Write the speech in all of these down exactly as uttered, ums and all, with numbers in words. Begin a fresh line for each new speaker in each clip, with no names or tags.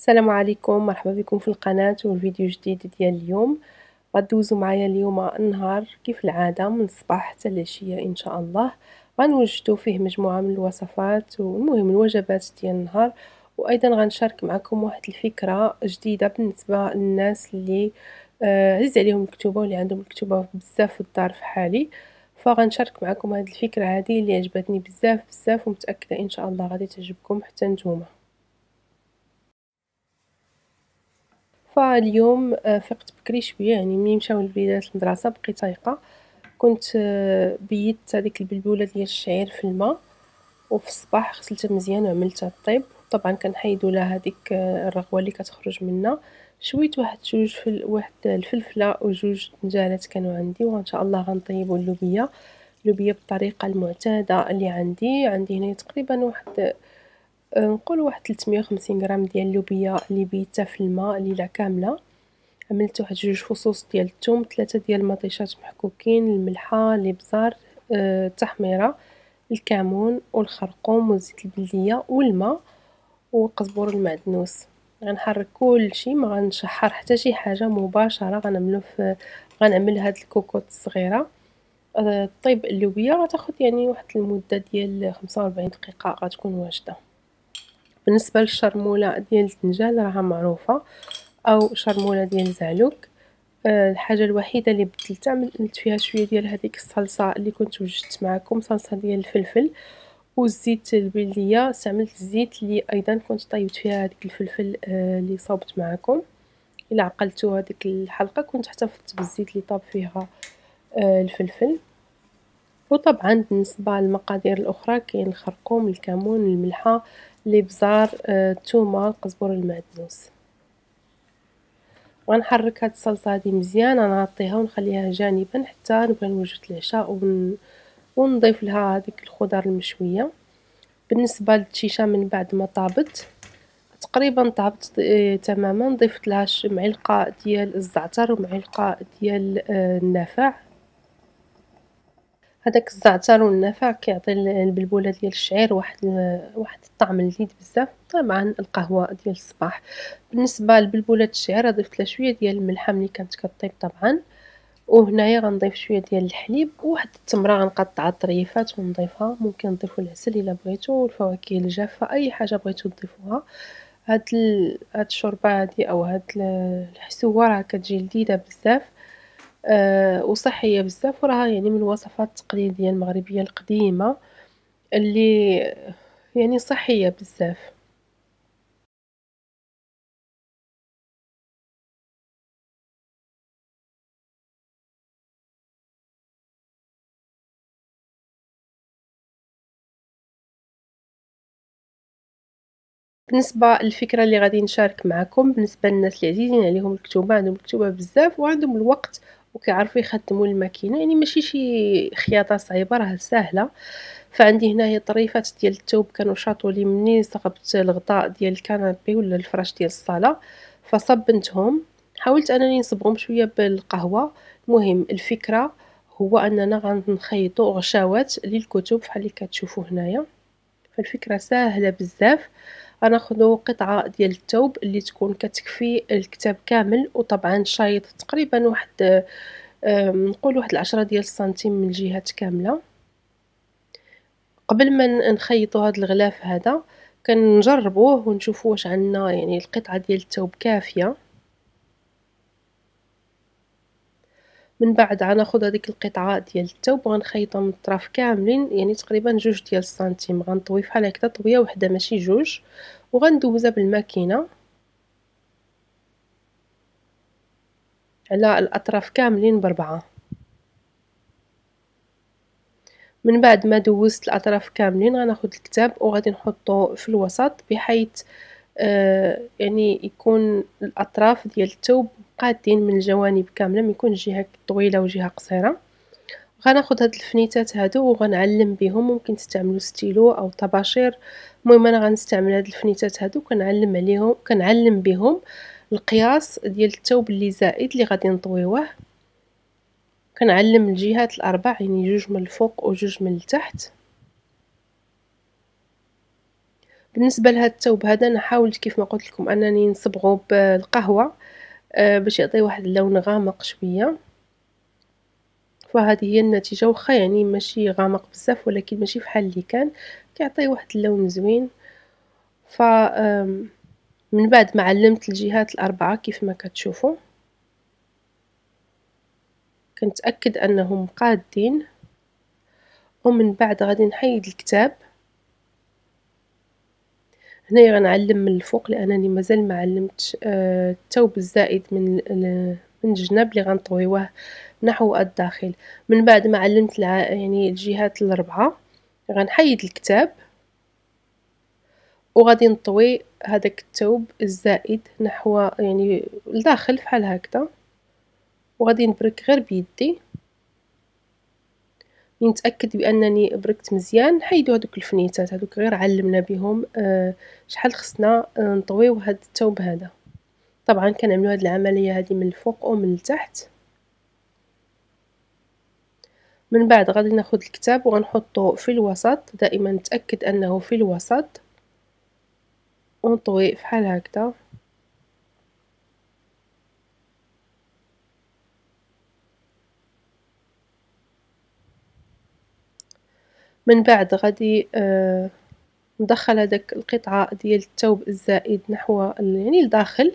السلام عليكم، مرحبا بكم في القناة والفيديو جديد ديال اليوم. غدوزو معايا اليوم النهار كيف العادة من الصباح حتى العشية ان شاء الله. غنوجدو فيه مجموعة من الوصفات والمهم الوجبات ديال النهار، وايضا غنشارك معكم واحد الفكرة جديدة بالنسبة للناس اللي آه، عزيز عليهم الكتوبة واللي عندهم الكتوبة بزاف في الدار في حالي. فغنشارك معكم هذه الفكرة هذه اللي عجبتني بزاف بزاف ومتأكدة ان شاء الله غادي تعجبكم حتى نتوما. فاليوم آه، فقت بكري شويه، يعني ملي مشاو الوليدات للمدرسه بقيت طايقه. كنت آه، بيت هذيك البلبوله ديال الشعير في الماء، وفي الصباح غسلتها مزيان وعملتها طيب. طبعا كنحيدوا لها هذيك آه، الرغوه اللي كتخرج منها. شويت واحد جوج فل... واحد الفلفله وجوج نجالات كانوا عندي، وان شاء الله غنطيبوا اللوبيه. اللوبيه بالطريقه المعتاده اللي عندي عندي هنا تقريبا واحد آه، نقول واحد ثلاثمية وخمسين غرام ديال اللوبيه اللي بيتها في الماء ليله كامله. عملت واحد جوج فصوص ديال الثوم، ثلاثة ديال المطيشات محكوكين، الملحة، الابزار، آه، التحميرة، الكمون والخرقوم وزيت البلدية والماء وقزبور المعدنوس. غنحرك كل شيء، ما غنشحر حتى شي حاجه، مباشره غنعملو في غنعمل هاد الكوكوط الصغيره. آه، طيب اللوبيه غتاخد يعني واحد المده ديال خمسة وأربعين دقيقه غتكون واجده. بالنسبه للشرموله ديال الدنجال راها معروفه، او شرموله ديال زعلوك. آه، الحاجه الوحيده اللي بدلتها عملت فيها شويه ديال هذيك الصلصه اللي كنت وجدت معكم، صلصه ديال الفلفل والزيت البلديه. استعملت الزيت اللي ايضا كنت طيبت فيها هذيك الفلفل آه، اللي صوبت معكم. الا عقلتوا هذيك الحلقه كنت احتفظت بالزيت اللي طاب فيها آه، الفلفل. وطبعا بالنسبه للمقادير الاخرى كاين الخرقوم، الكمون، الملحه، الابزار، آه، الثومه، القزبر المعدنوس. وغنحرك هاد الصلصه هادي مزيان، غنغطيها ونخليها جانبا حتى نبغي نوجد العشاء ون... ونضيف لها هذيك الخضر المشويه. بالنسبه للشيشه من بعد ما طابت تقريبا طابت اه تماما، ضفت لها معلقه ديال الزعتر ومعلقه ديال اه النافع. هذاك الزعتر والنافع كيعطي البلبوله ديال الشعير واحد واحد الطعم لذيذ بزاف. طبعا القهوه ديال الصباح. بالنسبه لبلبوله الشعير ضفت لها شويه ديال الملحه ملي كانت كطيب طبعا. وهنايا غنضيف شويه ديال الحليب وواحد التمره غنقطعها طريفات ونضيفها. ممكن نضيفوا العسل الا بغيتو والفواكه الجافه، اي حاجه بغيتو تضيفوها. هاد ال... هاد الشوربه هادي او هاد الحسوه راه كتجي لذيذه بزاف آه وصحيه بزاف، وراها يعني من الوصفات التقليديه المغربيه القديمه اللي يعني صحيه بزاف. بالنسبه للفكره اللي غادي نشارك معكم، بالنسبه للناس اللي عزيزين عليهم الكتوبه، عندهم الكتوبه بزاف وعندهم الوقت وكيعرفوا يخدموا الماكينه، يعني ماشي شي خياطه صعيبه، راه سهله. فعندي هنايا طريفات ديال الثوب كانوا شاطوا لي مني صغبت الغطاء ديال الكنابي ولا الفراش ديال الصاله، فصبنتهم. حاولت انني نصبغهم شويه بالقهوه. المهم الفكره هو اننا غنخيطوا غشاوات للكتب بحال اللي كتشوفوا هنايا. فالفكره سهله بزاف. غناخذوا قطعه ديال الثوب اللي تكون كتكفي الكتاب كامل، وطبعا شايط تقريبا واحد آم، نقول واحد العشرة ديال السنتيم من الجهات كامله. قبل ما نخيطوا هذا الغلاف هذا كنجربوه ونشوفوا واش عندنا يعني القطعه ديال الثوب كافيه. من بعد غناخذ هذيك القطعه ديال الثوب وغنخيطها من الطراف كاملين، يعني تقريبا جوج ديال السنتيم. غنطوي بحال هكذا طويه وحده ماشي جوج، وغندوزها بالماكينه على الاطراف كاملين بربعه. من بعد ما دوزت الاطراف كاملين غناخذ الكتاب وغادي نحطه في الوسط بحيث آه يعني يكون الاطراف ديال الثوب قادين من الجوانب كامله، ما يكونش جهه طويله وجهه قصيره. غناخذ هاد الفنيتات هادو وغنعلم بهم، ممكن تستعملوا ستيلو او طباشير. المهم انا غنستعمل هاد الفنيتات هادو كنعلم عليهم كنعلم بهم القياس ديال الثوب اللي زائد اللي غادي نطويوه. كنعلم الجهات الاربع، يعني جوج من الفوق وجوج من التحت. بالنسبة لهاد الثوب هذا انا حاولت كيف ما قلت لكم انني نصبغه بالقهوة آه، باش يعطي واحد اللون غامق شوية. فهذه هي النتيجة، واخا يعني ماشي غامق بزاف ولكن ماشي فحال اللي كان كيعطي واحد اللون زوين. ف آم، من بعد ما علمت الجهات الاربعة كيف ما كتشوفوا كنتأكد انهم قادين، ومن بعد غادي نحيد الكتاب. هنايا غنعلم من الفوق لانني مازال ما علمتش آه، الثوب الزائد من ال- من الجناب اللي غنطويوه نحو الداخل. من بعد ما علمت الع... يعني الجهات الاربعه غنحيد الكتاب وغادي نطوي هذاك الثوب الزائد نحو يعني الداخل بحال هكذا، وغادي نبرك غير بيدي. نتاكد بانني بركت مزيان. نحيدو هذوك الفنيتات هذوك غير علمنا بهم آه شحال خصنا آه نطويو هذا الثوب هذا. طبعا كنعملوا هذه العمليه هذه من الفوق ومن التحت. من بعد غادي ناخذ الكتاب وغنحطه في الوسط، دائما نتاكد انه في الوسط ونطوي بحال هكذا. من بعد غادي آه ندخل هذاك القطعه ديال الثوب الزائد نحو يعني الداخل.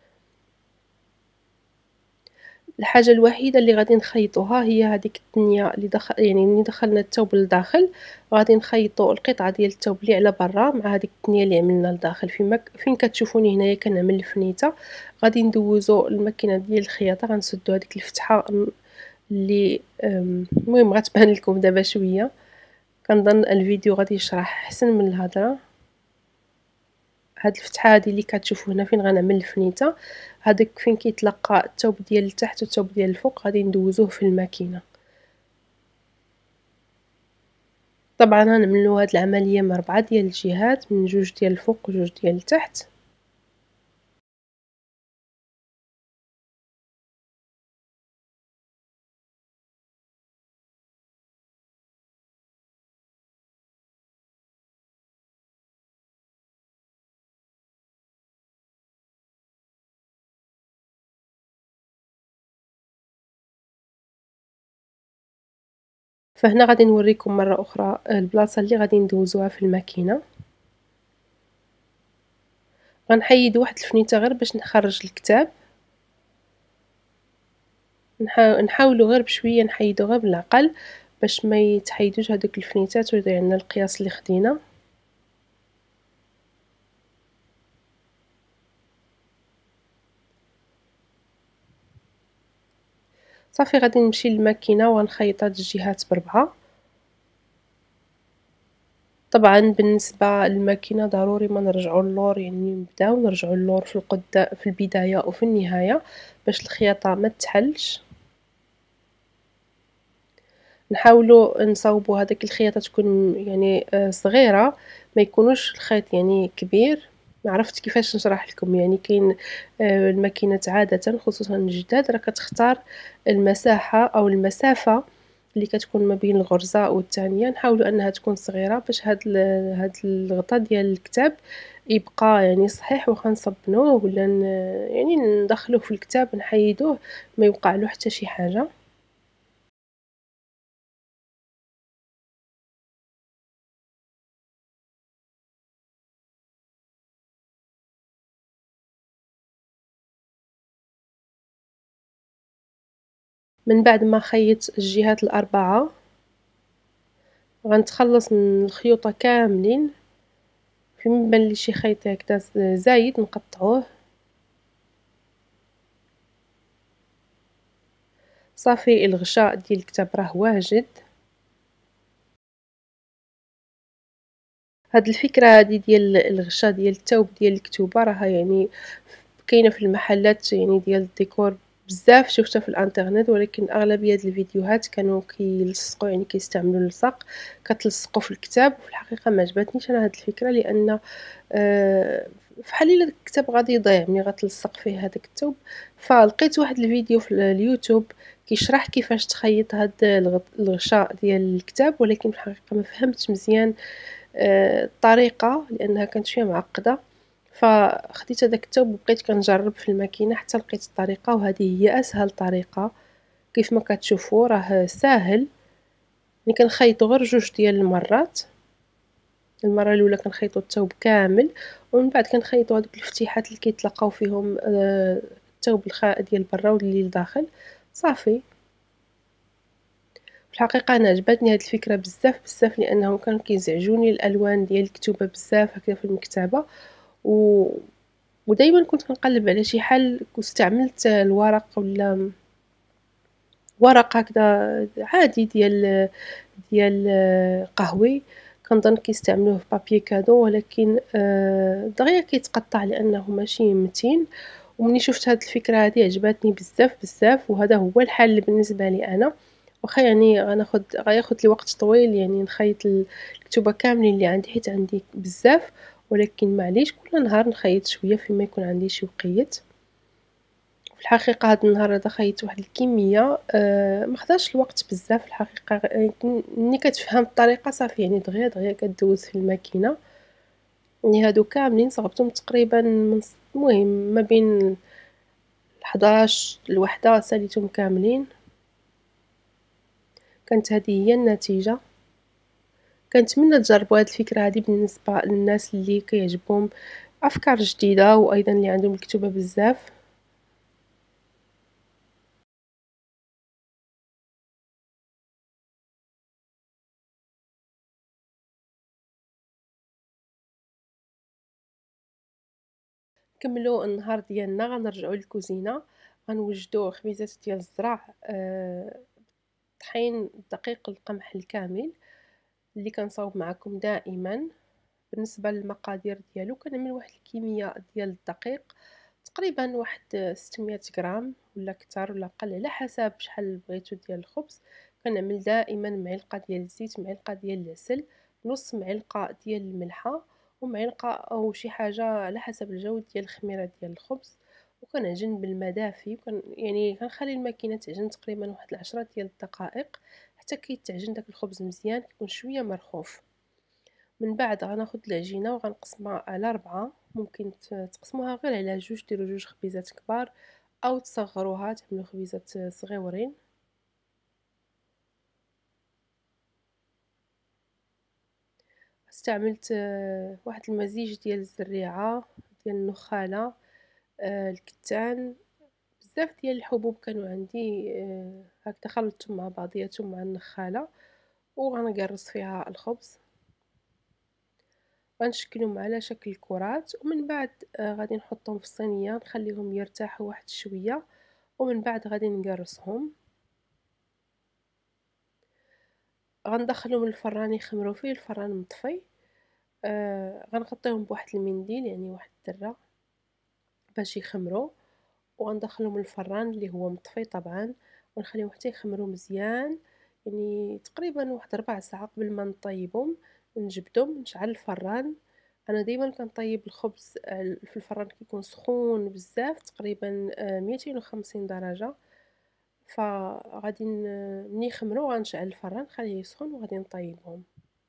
الحاجه الوحيده اللي غادي نخيطوها هي هذيك الثنيه اللي دخل يعني ملي دخلنا الثوب للداخل غادي نخيطوا القطعه ديال الثوب اللي على برا مع هذيك الثنيه اللي عملنا للداخل. فيما فين كتشوفوني هنايا كنعمل الفنيته غادي ندوزو الماكينه ديال الخياطه غنسدو هذيك الفتحه اللي المهم غتبان لكم دابا شويه. كنظن الفيديو غادي يشرح احسن من الهضره. هاد الفتحه هذه اللي كتشوفوا هنا فين غنعمل الفنيته هذاك فين كيتلقى الثوب ديال التحت والثوب ديال الفوق غادي ندوزوه في الماكينه. طبعا غنعملوا هاد العمليه من اربعه ديال الجهات، من جوج ديال الفوق وجوج ديال التحت. فهنا غادي نوريكم مره اخرى البلاصه اللي غادي ندوزوها في الماكينه. غنحيد واحد الفنيته غير باش نخرج الكتاب، نحاولوا غير بشويه نحيدو غير بالعقل باش ما يتحيدوش هذوك الفنيتات ويضيع لنا القياس اللي خدينا. صافي غادي نمشي للماكينه وغنخيط هاد الجهات بربعه. طبعا بالنسبه للماكينه ضروري ما نرجعوا اللور، يعني نبداو نرجعوا اللور في القدام في البدايه وفي النهايه باش الخياطه ما تحلش. نحاولوا نصاوبوا هذيك الخياطه تكون يعني صغيره، ما يكونوش الخيط يعني كبير. ما عرفت كيفاش نشرح لكم. يعني كاين الماكينات عاده خصوصا الجداد راه كتختار المساحه او المسافه اللي كتكون ما بين الغرزه والثانيه. نحاولوا انها تكون صغيره باش هاد هاد الغطاء ديال الكتاب يبقى يعني صحيح، واخا نصبنوه ولا يعني ندخلوه في الكتاب نحيدوه ما يوقع له حتى شي حاجه. من بعد ما خيطت الجهات الاربعه غنتخلص من الخيوطه كاملين. فين بان لي شي خيط هكذا زايد نقطعوه. صافي الغشاء ديال الكتاب راه واجد. هاد الفكره هذه ديال الغشاء ديال الثوب ديال الكتوبه راها يعني كاينه في المحلات يعني ديال الديكور بزاف، شفتها في الانترنت، ولكن اغلبيه الفيديوهات كانوا كيلصقوا يعني كيستعملوا اللصق كتلصقوا في الكتاب. وفي الحقيقه ما عجبتنيش انا هاد الفكره، لان آه فحال الا الكتاب غادي يضيع ملي غتلصق فيه هذاك الثوب. فلقيت واحد الفيديو في اليوتيوب كيشرح كيفاش تخيط هاد الغشاء ديال الكتاب، ولكن في الحقيقه ما فهمتش مزيان آه، الطريقه لانها كانت شويه معقده، فخديت هذاك الثوب وبقيت كنجرب في الماكينه حتى لقيت الطريقه، وهذه هي اسهل طريقه. كيف ما كتشوفوا راه ساهل، ملي كنخيطوا غير جوج ديال المرات. المره الاولى كنخيطوا الثوب كامل، ومن بعد كنخيطوا هذوك الفتيحات اللي كيتلقاو فيهم آه، الثوب الخاء ديال برا واللي لداخل صافي. في الحقيقه انا عجبتني هذه الفكره بزاف بزاف، لانه كانوا كيزعجوني الالوان ديال الكتوبه بزاف هكذا في المكتبه، و ودائما كنت كنقلب على شي حل واستعملت الورق ولا ورق هكذا عادي ديال ديال قهوي، كنظن كيستعملوه في بابي كادو، ولكن آه، دغيا كيتقطع لانه ماشي متين. ومني شفت هاد الفكره هذه عجبتني بزاف بزاف، وهذا هو الحل بالنسبه لي انا. واخا يعني غناخد غياخد لي وقت طويل يعني نخيط الكتوبه كاملين اللي عندي، حيت عندي بزاف، ولكن معليش كل نهار نخيط شويه فيما يكون عندي شي وقيت. في الحقيقه هذا النهار هذا خيطت واحد الكميه أه ما خداش الوقت بزاف الحقيقه، آه، ملي كتفهم الطريقه صافي يعني دغيا دغيا كدوز في الماكينه. يعني هادو كاملين صغبتهم تقريبا من المهم ما بين حداش الوحده ساليتهم كاملين. كانت هذه هي النتيجه. كنتمنى تجربوا هذه الفكره هذه بالنسبه للناس اللي كيعجبهم افكار جديده، وايضا اللي عندهم الكتوبه بزاف. نكملوا النهار ديالنا، غنرجعوا للكوزينه، غنوجدوا خبيزات ديال الزرع، أه طحين دقيق القمح الكامل اللي كنصاوب معكم دائما. بالنسبه للمقادير ديالو كنعمل واحد الكميه ديال الدقيق تقريبا واحد ستمية غرام ولا كتر ولا اقل على حسب شحال بغيتو ديال الخبز. كنعمل دائما معلقه ديال الزيت، معلقه ديال العسل، نص معلقه ديال الملحه، ومعلقه او شي حاجه على حسب الجو ديال الخميره ديال الخبز. وكنعجن بالماء دافي، وكن يعني كنخلي الماكينه تعجن تقريبا واحد العشرة ديال الدقائق حتى كيتعجن داك الخبز مزيان، كيكون شويه مرخوف. من بعد غناخد العجينه وغنقسمها على ربعة، ممكن تقسموها غير على جوج، ديروا جوج خبيزات كبار او تصغروها تعملوا خبيزات صغيورين. استعملت آه، واحد المزيج ديال الزريعه ديال النخاله، آه، الكتان، بزاف ديال الحبوب كانوا عندي آه، هكذا خلطتهم مع بعضياتهم مع النخاله، وغنقرص فيها الخبز. غنشكلهم على شكل كرات، ومن بعد آه، غادي نحطهم في الصينيه نخليهم يرتاحوا واحد شويه، ومن بعد غادي نقرصهم. غندخلهم للفران يخمروا فيه الفران مطفي. آه غنغطيهم بواحد المنديل يعني واحد الدره باش يخمروا، وغندخلهم للفران اللي هو مطفي طبعا، ونخليهم حتى يخمروا مزيان، يعني تقريبا واحد ربع ساعه قبل ما نطيبهم. نجبدهم نشعل الفران. انا ديما كنطيب الخبز آه، في الفران كيكون سخون بزاف تقريبا آه، مئتين وخمسين درجه. فغادي ن- ملي يخمروا غنشعل الفران نخليه يسخن وغادي نطيبهم.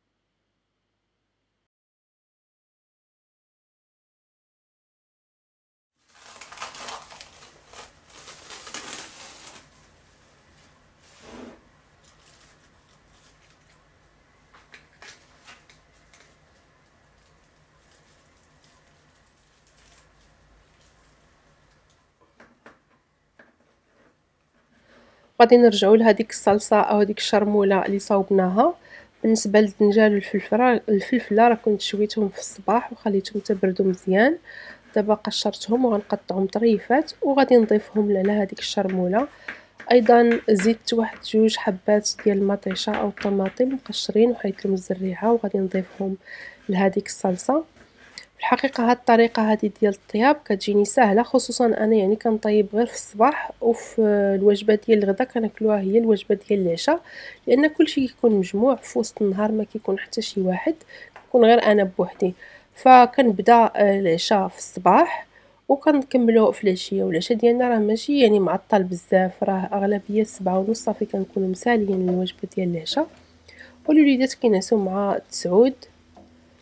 غادي نرجعوا لهذيك الصلصه او هذيك الشرموله اللي صاوبناها. بالنسبه للدنجال والفلفله الفلفله راه كنت شويتهم في الصباح وخليتهم تبردوا مزيان. دابا قشرتهم وغنقطعهم طريفات وغادي نضيفهم على هذيك الشرموله. ايضا زدت واحد جوج حبات ديال المطيشه او الطماطم مقشرين وحيت لهم الزريعه وغادي نضيفهم لهذيك الصلصه. في الحقيقه هاد الطريقه هذه ديال الطياب كتجيني سهله، خصوصا انا يعني كنطيب غير في الصباح، وفي الوجبه ديال الغداء كناكلوها هي الوجبه ديال العشاء، لان كلشي كيكون مجموع في وسط النهار، ما كيكون حتى شي واحد، كنكون غير انا بوحدي. فكنبدا آه، العشاء في الصباح وكنكملو في العشيه. والعشاء ديالنا راه ماشي يعني معطل بزاف، راه اغلبيه السبعة ونص صافي كنكونوا مساليين الوجبه ديال العشاء. والوليدات كينعسوا مع تسعود.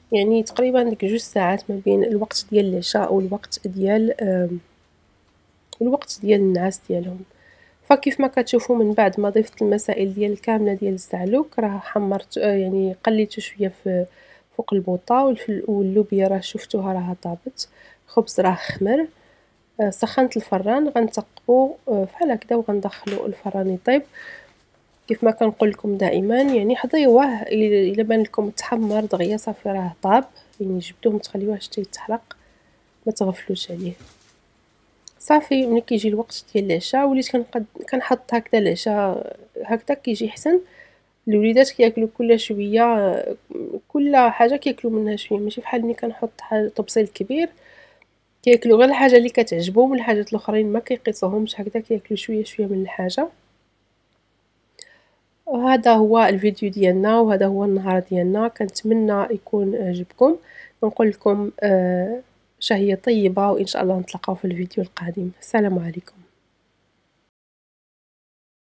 يعني تقريبا ديك جوج ساعات ما بين الوقت ديال العشاء والوقت ديال الوقت ديال النعاس ديالهم. فكيف ما كتشوفوا من بعد ما ضفت المسائل ديال كامله ديال الزعلوك راه حمرت يعني قليته شويه في فوق البوطه، واللوبيا راه شفتوها راها طابت، الخبز راه خمر. سخنت الفران غنثقبو بحال هكذا وغندخلو الفران يطيب. كيف ما كنقول لكم دائما يعني حضيوه الا بان لكم تحمر دغيا صافي راه طاب، يعني جبدوه ما تخليوهش حتى يتحرق، ما تغفلوش عليه. صافي ملي كيجي الوقت ديال العشاء وليت كنقد كنحط هكذا العشاء هكذا كيجي حسن. الوليدات كياكلوا كل شويه، كل حاجه كياكلوا منها شويه، ماشي بحال ملي كنحط حاجه طبسيل كبير كياكلوا غير الحاجه اللي كتعجبهم، والحاجات الاخرين ما كيقيسوهمش، هكذا كياكلوا شويه شويه من الحاجه. وهذا هو الفيديو ديالنا، وهذا هو النهار ديالنا. كنتمنى يكون عجبكم. نقول لكم آه شهيه طيبه، وان شاء الله نتلاقاو في الفيديو القادم. السلام عليكم.